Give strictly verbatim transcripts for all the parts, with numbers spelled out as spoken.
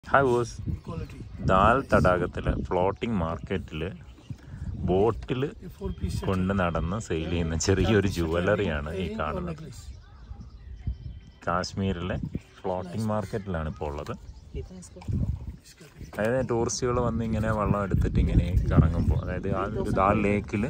Hi, was Dal Tadagatilla floating market ബോട്ടിൽ കൊണ്ട് നടന്ന് sale ചെയ്യുന്ന ചെറിയൊരു ജുവലറിയാണ് ഈ കാണുന്നത്. കാശ്മീരിലെ ഫ്ലോട്ടിംഗ് മാർക്കറ്റിലാണ് ഇപ്പോൾ ഉള്ളത്. അതായത് ടൂറിസ്റ്റുകൾ വന്ന് ഇങ്ങനെ വെള്ളം എടുത്തിട്ട് ഇങ്ങനെ കറങ്ങുമ്പോൾ, അതായത് ആ ഒരു ദാൽ ലേക്കിൽ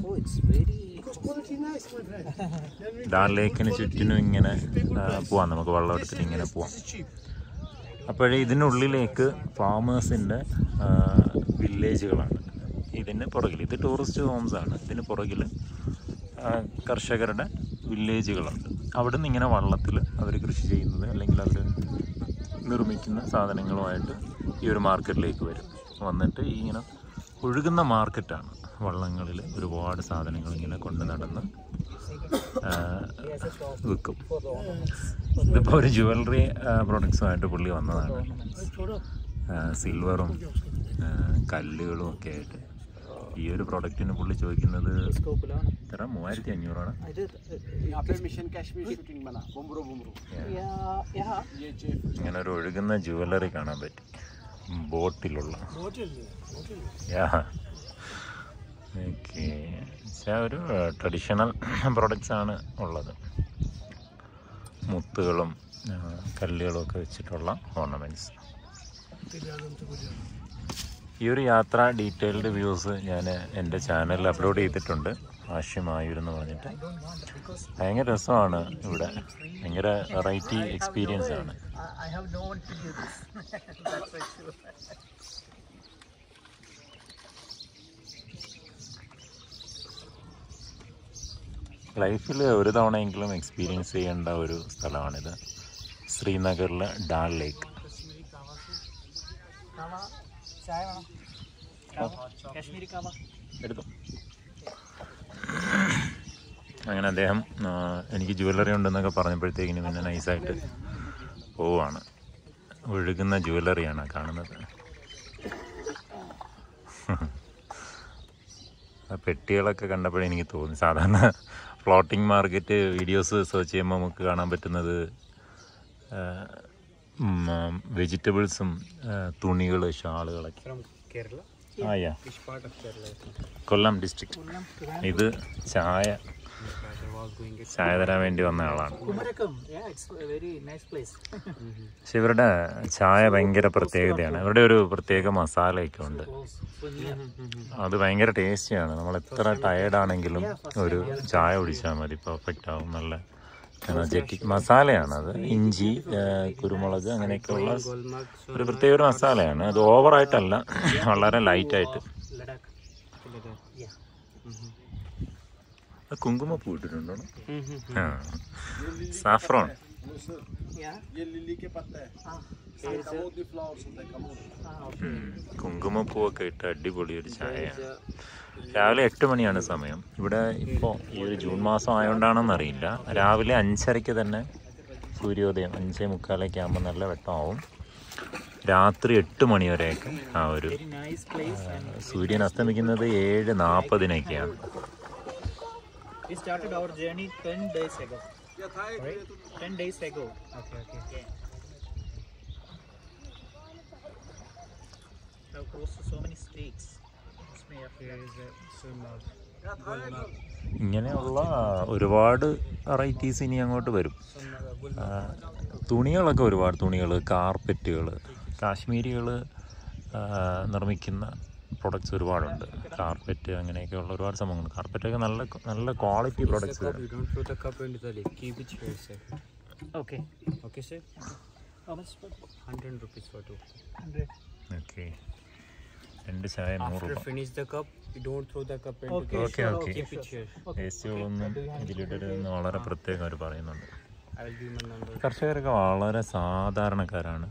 ദാൽ ലേക്കിന് ചുറ്റിനും ഇങ്ങനെ പോവാം, നമുക്ക് വെള്ളം എടുത്തിട്ട് ഇങ്ങനെ പോവാം. അപ്പോഴേ ഇതിനുള്ളിലേക്ക് ഫാമേഴ്സിൻ്റെ വില്ലേജുകളാണ്. ഇതിന് പുറകിൽ ഇത് ടൂറിസ്റ്റ് ഹോംസ് ആണ്. ഇതിന് പുറകിൽ കർഷകരുടെ വില്ലേജുകളുണ്ട്. അവിടെ നിന്ന് ഇങ്ങനെ വള്ളത്തിൽ അവർ കൃഷി ചെയ്യുന്നത് അല്ലെങ്കിൽ അവർ നിർമ്മിക്കുന്ന സാധനങ്ങളുമായിട്ട് ഈ ഒരു മാർക്കറ്റിലേക്ക് വരും. വന്നിട്ട് ഈ ഇങ്ങനെ ഒഴുകുന്ന മാർക്കറ്റാണ്. വള്ളങ്ങളിൽ ഒരുപാട് സാധനങ്ങൾ ഇങ്ങനെ കൊണ്ട് നടന്ന് വിൽക്കും. ഇതിപ്പോൾ ഒരു ജുവലറി പ്രൊഡക്ട്സുമായിട്ട് പുള്ളി വന്നതാണ്. സിൽവറും കല്ലുകളും ഒക്കെ ആയിട്ട് ഈ ഒരു പ്രൊഡക്റ്റിന് പുള്ളി ചോദിക്കുന്നത് എത്ര മൂവായിരത്തി അഞ്ഞൂറാണ്. ഇങ്ങനെ ഒരു ഒഴുകുന്ന ജുവലറി കാണാൻ പറ്റി, ബോട്ടിലുള്ള. ഓക്കെ, ഒരു ട്രഡീഷണൽ പ്രൊഡക്ട്സ് ആണ് ഉള്ളത്. മുത്തുകളും കല്ലുകളും ഒക്കെ വെച്ചിട്ടുള്ള ഓർണമെൻറ്റ്സ്. ഈ ഒരു യാത്ര ഡീറ്റെയിൽഡ് വ്യൂസ് ഞാൻ എൻ്റെ ചാനലിൽ അപ്ലോഡ് ചെയ്തിട്ടുണ്ട്, ആവശ്യമായിരുന്നു പറഞ്ഞിട്ട്. ഭയങ്കര രസമാണ് ഇവിടെ, ഭയങ്കര വെറൈറ്റി എക്സ്പീരിയൻസ് ആണ്. ലൈഫിൽ ഒരു തവണയെങ്കിലും എക്സ്പീരിയൻസ് ചെയ്യേണ്ട ഒരു സ്ഥലമാണിത്. ശ്രീനഗറിലെ ഡാൽ ലേക്ക്. എടുത്തു. അങ്ങനെ അദ്ദേഹം എനിക്ക് ജുവലറി ഉണ്ടെന്നൊക്കെ പറഞ്ഞപ്പോഴത്തേക്കിന് പിന്നെ നൈസായിട്ട് പോവാണ്. ഒഴുകുന്ന ജുവലറിയാണ് കാണുന്നത്. പെട്ടികളൊക്കെ കണ്ടപ്പോഴേ എനിക്ക് തോന്നി, സാധാരണ ഫ്ലോട്ടിംഗ് മാർക്കറ്റ് വീഡിയോസ് സെർച്ച് ചെയ്യുമ്പോൾ നമുക്ക് കാണാൻ പറ്റുന്നത് വെജിറ്റബിൾസും തുണികൾ, ഷാളുകളൊക്കെ. ആ യാ കൊല്ലം ഡിസ്ട്രിക്ട്. ഇത് ചായ ചായ തരാൻ വേണ്ടി വന്ന ആളാണ്. പക്ഷെ ഇവരുടെ ചായ ഭയങ്കര പ്രത്യേകതയാണ്. ഇവരുടെ ഒരു പ്രത്യേക മസാലയൊക്കെ ഉണ്ട്. അത് ഭയങ്കര ടേസ്റ്റിയാണ്. നമ്മൾ എത്ര ടയേർഡാണെങ്കിലും ഒരു ചായ കുടിച്ചാൽ മതി, പെർഫെക്റ്റ് ആവും. നല്ല എനർജറ്റിക് മസാലയാണ് അത്. ഇഞ്ചി, കുരുമുളക് അങ്ങനെയൊക്കെയുള്ള ഒരു പ്രത്യേക ഒരു മസാലയാണ്. അത് ഓവറായിട്ടല്ല, വളരെ ലൈറ്റായിട്ട്. കുങ്കുമപ്പൂ ഇട്ടിട്ടുണ്ടോ? ആ, സാഫ്രോൺ. കുങ്കുമപ്പൂവൊക്കെ ഇട്ട് അടിപൊളി ഒരു ചായയാണ്. രാവിലെ എട്ട് മണിയാണ് സമയം. ഇവിടെ ഇപ്പോൾ ഈ ഒരു ജൂൺ മാസം ആയതുകൊണ്ടാണെന്നറിയില്ല, രാവിലെ അഞ്ചരയ്ക്ക് തന്നെ സൂര്യോദയം, അഞ്ചേ മുക്കാലൊക്കെ ആകുമ്പോൾ നല്ല വെട്ടമാവും. രാത്രി എട്ട് മണി വരെയൊക്കെ ആ ഒരു സൂര്യൻ അസ്തമിക്കുന്നത് ഏഴ് നാൽപ്പതിനൊക്കെയാണ്. We started our journey ten days ago. Right? ten days ago. Okay, okay. I've crossed so many streets. Here is a swimmer. ഇങ്ങനെയുള്ള ഒരുപാട് വെറൈറ്റീസ് ഇനി അങ്ങോട്ട് വരും. തുണികളൊക്കെ ഒരുപാട് തുണികൾ, കാർപ്പറ്റുകൾ, കാശ്മീരികൾ നിർമ്മിക്കുന്ന പ്രൊഡക്ട്സ് ഒരുപാടുണ്ട്. കാർപ്പറ്റ് അങ്ങനെയൊക്കെയുള്ള ഒരുപാട് സംഭവങ്ങൾ. കാർപ്പറ്റൊക്കെ നല്ല നല്ല quality products. Okay. Okay, sir. How much? hundred rupees for two. Okay. രണ്ട് ചായ നൂറ് രൂപ. After finish the cup, you don't throw the cup into okay, okay, okay. Keep it here. വേസ്റ്റുകളൊന്നും ഇതിലിടരുതെന്ന് വളരെ പ്രത്യേകം അവർ പറയുന്നുണ്ട്. I will give my number. കർഷകരൊക്കെ വളരെ സാധാരണക്കാരാണ്,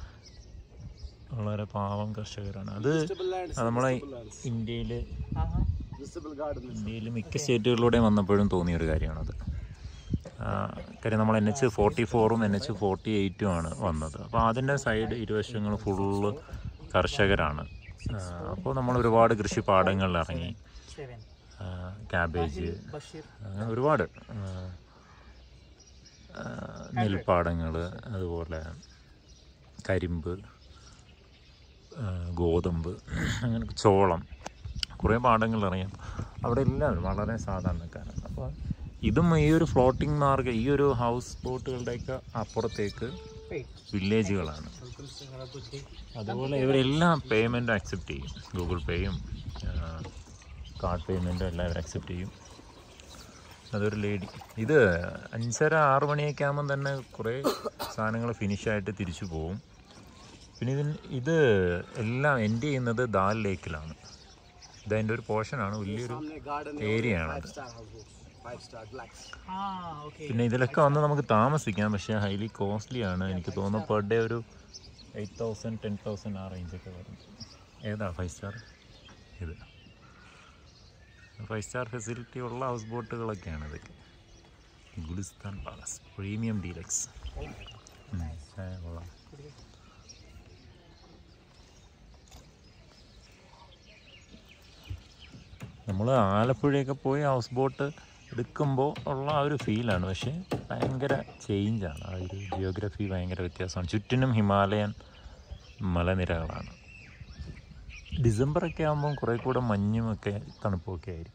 വളരെ പാവം കർഷകരാണ്. അത് നമ്മളെ ഇന്ത്യയിൽ ഇന്ത്യയിൽ മിക്ക സ്റ്റേറ്റുകളിലൂടെയും വന്നപ്പോഴും തോന്നിയൊരു കാര്യമാണത്. കാര്യം നമ്മൾ എൻ എച്ച് ഫോർട്ടി ഫോറും എൻ എച്ച് ഫോർട്ടി എയ്റ്റും ആണ് വന്നത്. അപ്പോൾ അതിൻ്റെ സൈഡ് ഇരുവശങ്ങൾ ഫുള്ള് കർഷകരാണ്. അപ്പോൾ നമ്മൾ ഒരുപാട് കൃഷിപ്പാടങ്ങളിൽ ഇറങ്ങി ക്യാബേജ്, അങ്ങനെ ഒരുപാട് നെൽപ്പാടങ്ങൾ, അതുപോലെ കരിമ്പ്, ഗോതമ്പ്, അങ്ങനെ ചോളം, കുറേ പാടങ്ങൾ അറിയാം. അവിടെ എല്ലാവരും വളരെ സാധാരണക്കാരാണ്. അപ്പോൾ ഇതും ഈ ഒരു ഫ്ലോട്ടിംഗ് മാർഗ്ഗം, ഈ ഒരു ഹൗസ് ബോട്ടുകളുടെയൊക്കെ അപ്പുറത്തേക്ക് വില്ലേജുകളാണ്. അതുപോലെ ഇവരെല്ലാം പേയ്മെൻറ്റ് അക്സെപ്റ്റ് ചെയ്യും. ഗൂഗിൾ പേയും കാർഡ് പേയ്മെൻറ്റും എല്ലാം ഇവർ അക്സെപ്റ്റ് ചെയ്യും. അതൊരു ലേഡി. ഇത് അഞ്ചര ആറ് മണിയൊക്കെ ആകുമ്പം തന്നെ കുറേ സാധനങ്ങൾ ഫിനിഷായിട്ട് തിരിച്ചു പോവും. പിന്നെ ഇതിന് ഇത് എല്ലാം എൻഡ് ചെയ്യുന്നത് ദാൽ ലേക്കിലാണ്. ഇതതിൻ്റെ ഒരു പോർഷനാണ്, വലിയൊരു ഏരിയയാണത്. പിന്നെ ഇതിലൊക്കെ വന്ന് നമുക്ക് താമസിക്കാം, പക്ഷേ ഹൈലി കോസ്റ്റ്ലി ആണ്. എനിക്ക് തോന്നുന്നു പെർ ഡേ ഒരു എയ്റ്റ് തൗസൻഡ് ടെൻ തൗസൻഡ് ആ റേഞ്ചൊക്കെ വരും. ഏതാ ഫൈവ് സ്റ്റാർ? ഇത് ഫൈവ് സ്റ്റാർ ഫെസിലിറ്റി ഉള്ള ഹൗസ് ബോട്ടുകളൊക്കെയാണ് ഇതൊക്കെ. ഗുലിസ്ഥാൻ പാലസ് പ്രീമിയം ഡീലക്സ് കൊള്ളാം. നമ്മൾ ആലപ്പുഴയൊക്കെ പോയി ഹൗസ് ബോട്ട് എടുക്കുമ്പോൾ ഉള്ള ആ ഒരു ഫീലാണ്. പക്ഷേ ഭയങ്കര ചേഞ്ചാണ്. ആ ഒരു ജിയോഗ്രഫി ഭയങ്കര വ്യത്യാസമാണ്. ചുറ്റിനും ഹിമാലയൻ മലനിരകളാണ്. ഡിസംബറൊക്കെ ആകുമ്പം കുറേ കൂടെ മഞ്ഞുമൊക്കെ തണുപ്പൊക്കെ ആയിരിക്കും.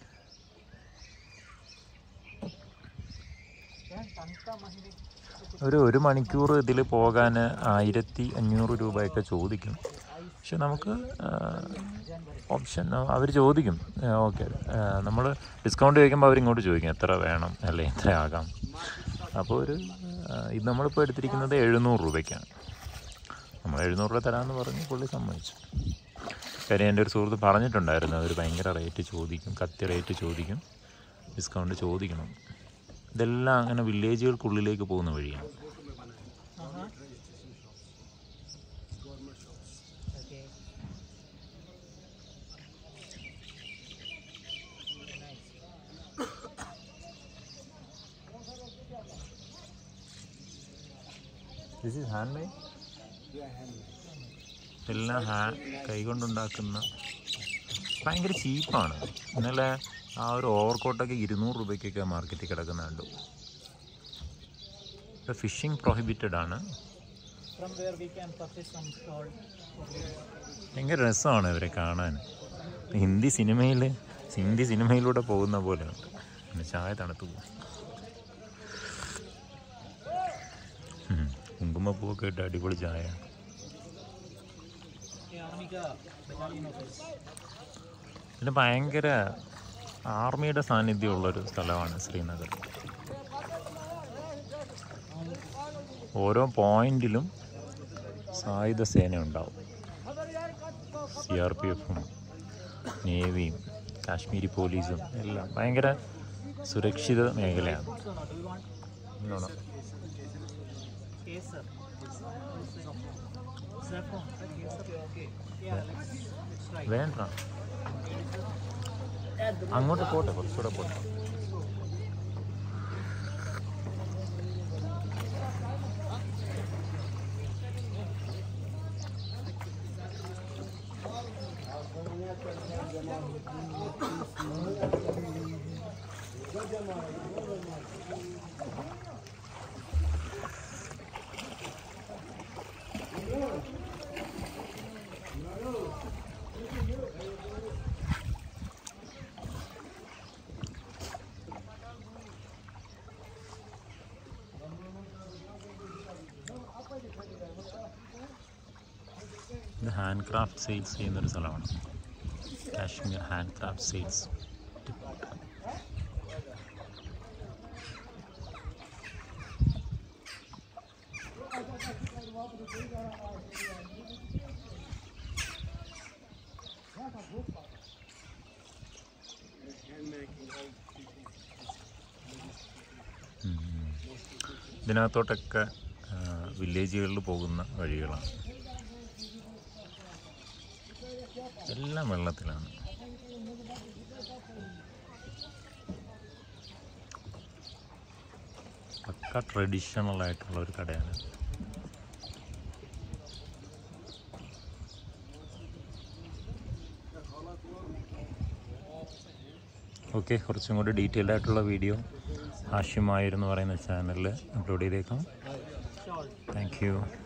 ഒരു ഒരു മണിക്കൂർ ഇതിൽ പോകാൻ ആയിരത്തി അഞ്ഞൂറ് രൂപയൊക്കെ ചോദിക്കും. പക്ഷെ നമുക്ക് ഓപ്ഷൻ അവർ ചോദിക്കും. ഓക്കെ, നമ്മൾ ഡിസ്കൗണ്ട് ചോദിക്കുമ്പോൾ അവരിങ്ങോട്ട് ചോദിക്കും എത്ര വേണം അല്ലേ, എത്ര ആകാം. അപ്പോൾ ഒരു ഇത് നമ്മളിപ്പോൾ എടുത്തിരിക്കുന്നത് എഴുന്നൂറ് രൂപയ്ക്കാണ്. നമ്മൾ എഴുന്നൂറ് രൂപ തരാമെന്ന് പറഞ്ഞ് പുള്ളി സമ്മതിച്ചു. കാര്യം എൻ്റെ ഒരു സുഹൃത്ത് പറഞ്ഞിട്ടുണ്ടായിരുന്നു, അവർ ഭയങ്കര റേറ്റ് ചോദിക്കും, കത്തി റേറ്റ് ചോദിക്കും, ഡിസ്കൗണ്ട് ചോദിക്കണം. ഇതെല്ലാം അങ്ങനെ വില്ലേജുകൾക്കുള്ളിലേക്ക് പോകുന്ന വഴിയാണ്. This is handmade. എല്ലാം ഹാ കൈകൊണ്ടുണ്ടാക്കുന്ന, ഭയങ്കര ചീപ്പാണ്. ഇന്നലെ ആ ഒരു ഓവർകോട്ടൊക്കെ ഇരുന്നൂറ് രൂപയ്ക്കൊക്കെ മാർക്കറ്റിൽ കിടക്കുന്ന കണ്ടു. ഇവിടെ ഫിഷിംഗ് പ്രൊഹിബിറ്റഡ് ആണ്. ഭയങ്കര രസമാണ് ഇവരെ കാണാൻ. ഹിന്ദി സിനിമയിൽ ഹിന്ദി സിനിമയിലൂടെ പോകുന്ന പോലെയുണ്ട്. പിന്നെ ചായ തണുത്തു പോകും. കുങ്കുമപ്പൂവൊക്കെ ഇട്ട് അടിപൊളി ചായ. പിന്നെ ഭയങ്കര ആർമിയുടെ സാന്നിധ്യമുള്ളൊരു സ്ഥലമാണ് ശ്രീനഗർ. ഓരോ പോയിന്റിലും സായുധ സേന ഉണ്ടാവും. സി ആർ പി എഫും നേവിയും കാശ്മീരി പോലീസും എല്ലാം. ഭയങ്കര സുരക്ഷിത മേഖലയാണ്. വേണ്ട, അങ്ങോട്ട് പോട്ടെ, കുറച്ചുകൂടെ പോട്ടെ. ഇത് ഹാൻഡ് ക്രാഫ്റ്റ് സെയിൽസ് ചെയ്യുന്നൊരു സ്ഥലമാണ്. Kashmir hand craft sales. ഇതിനകത്തോട്ടൊക്കെ വില്ലേജുകളിൽ പോകുന്ന വഴികളാണ്. എല്ലാം വെള്ളത്തിലാണ്. പക്ക ട്രഡീഷണൽ ആയിട്ടുള്ള ഒരു കടയാണ്. ഓക്കെ, കുറച്ചും കൂടി ഡീറ്റെയിൽഡ് ആയിട്ടുള്ള വീഡിയോ ഹാഷിമായെന്ന് പറയുന്ന ചാനലിൽ അപ്ലോഡ് ചെയ്തേക്കാം. Thank U.